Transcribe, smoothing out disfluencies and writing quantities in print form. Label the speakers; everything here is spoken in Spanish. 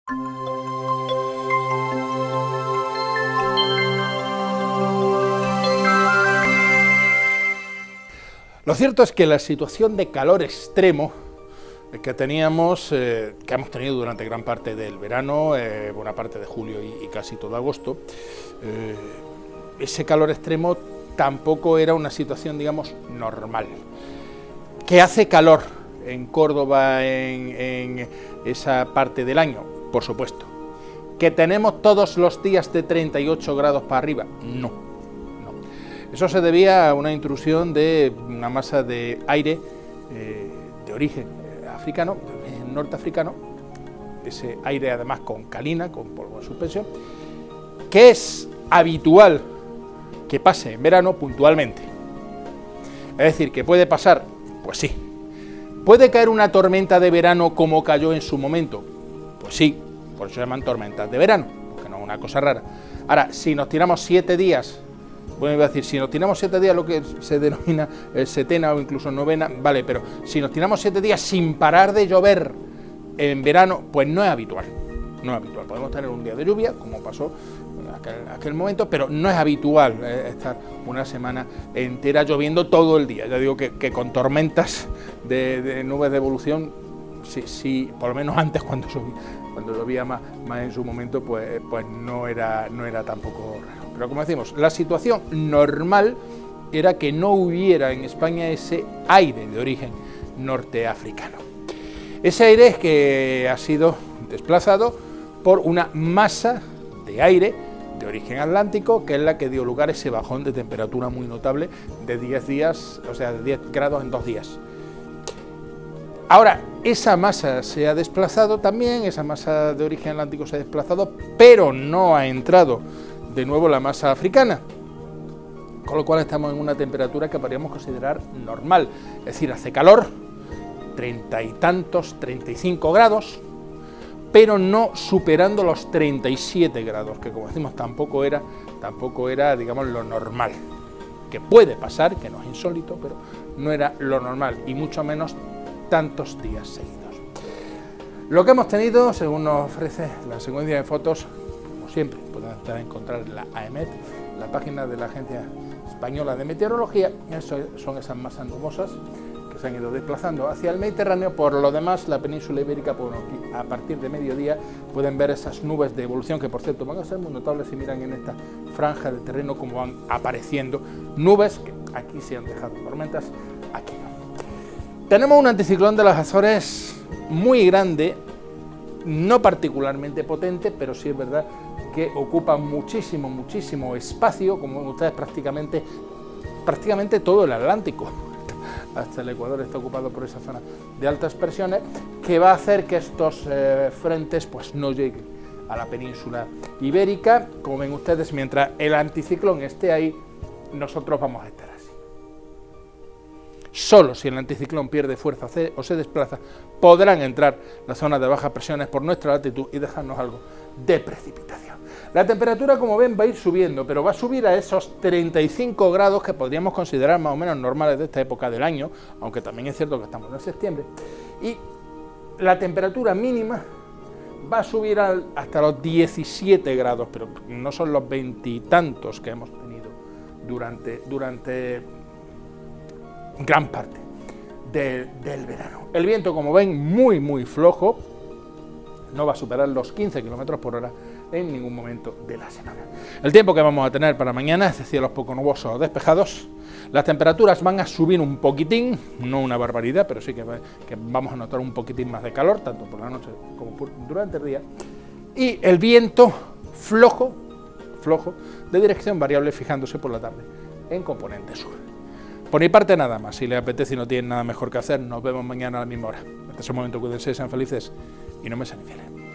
Speaker 1: Lo cierto es que la situación de calor extremo que hemos tenido durante gran parte del verano, buena parte de julio y casi todo agosto, ese calor extremo tampoco era una situación, digamos, normal. ¿Que hace calor en Córdoba en esa parte del año? Por supuesto. ¿Que tenemos todos los días de 38 grados para arriba? No. Eso se debía a una intrusión de una masa de aire de origen africano, norteafricano, ese aire además con calina, con polvo en suspensión, que es habitual que pase en verano puntualmente. Es decir, que puede pasar, pues sí. ¿Puede caer una tormenta de verano como cayó en su momento? Pues sí, por eso se llaman tormentas de verano, porque no es una cosa rara. Ahora, si nos tiramos 7 días... Bueno, iba a decir, si nos tiramos 7 días lo que se denomina setena o incluso novena, vale, pero si nos tiramos 7 días sin parar de llover en verano, pues no es habitual. No es habitual. Podemos tener un día de lluvia, como pasó en aquel momento, pero no es habitual estar una semana entera lloviendo todo el día. Ya digo que con tormentas de nubes de evolución, sí, por lo menos antes cuando llovía más en su momento, pues no era tampoco raro. Pero como decimos, la situación normal era que no hubiera en España ese aire de origen norteafricano. Ese aire es que ha sido desplazado por una masa de aire de origen atlántico, que es la que dio lugar a ese bajón de temperatura muy notable de 10 días, o sea, de 10 grados en 2 días. Ahora, esa masa se ha desplazado también, esa masa de origen atlántico se ha desplazado, pero no ha entrado de nuevo la masa africana, con lo cual estamos en una temperatura que podríamos considerar normal, es decir, hace calor, 30 y tantos, 35 grados, pero no superando los 37 grados, que como decimos tampoco era, digamos, lo normal, que puede pasar, que no es insólito, pero no era lo normal, y mucho menos tantos días seguidos. Lo que hemos tenido, según nos ofrece la secuencia de fotos, como siempre, pueden encontrar en la AEMET, la página de la Agencia Española de Meteorología. Son esas masas nubosas que se han ido desplazando hacia el Mediterráneo. Por lo demás, la península ibérica, a partir de mediodía, pueden ver esas nubes de evolución, que por cierto van a ser muy notables si miran en esta franja de terreno cómo van apareciendo nubes, que aquí se han dejado tormentas, aquí no. Tenemos un anticiclón de las Azores muy grande, no particularmente potente, pero sí es verdad que ocupa muchísimo espacio, como ven ustedes, prácticamente todo el Atlántico, hasta el Ecuador está ocupado por esa zona de altas presiones, que va a hacer que estos frentes pues no lleguen a la península ibérica. Como ven ustedes, mientras el anticiclón esté ahí, nosotros vamos a estar así. Solo si el anticiclón pierde fuerza o se desplaza, podrán entrar las zonas de bajas presiones por nuestra latitud y dejarnos algo de precipitación. La temperatura, como ven, va a ir subiendo, pero va a subir a esos 35 grados que podríamos considerar más o menos normales de esta época del año, aunque también es cierto que estamos en septiembre, y la temperatura mínima va a subir hasta los 17 grados, pero no son los 20 y tantos que hemos tenido durante gran parte del verano. El viento, como ven, muy flojo, no va a superar los 15 km por hora en ningún momento de la semana. El tiempo que vamos a tener para mañana es de cielos poco nubosos o despejados. Las temperaturas van a subir un poquitín, no una barbaridad, pero sí que vamos a notar un poquitín más de calor, tanto por la noche como durante el día. Y el viento flojo, de dirección variable, fijándose por la tarde en componente sur. Por mi parte nada más, si les apetece y no tienen nada mejor que hacer, nos vemos mañana a la misma hora. Hasta ese momento, cuídense, sean felices y no me sean infieles.